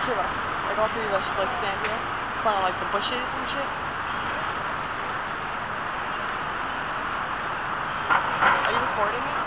three of us. Like, all three of us should, like, stand here in front of, like, the bushes and shit. Are you recording me?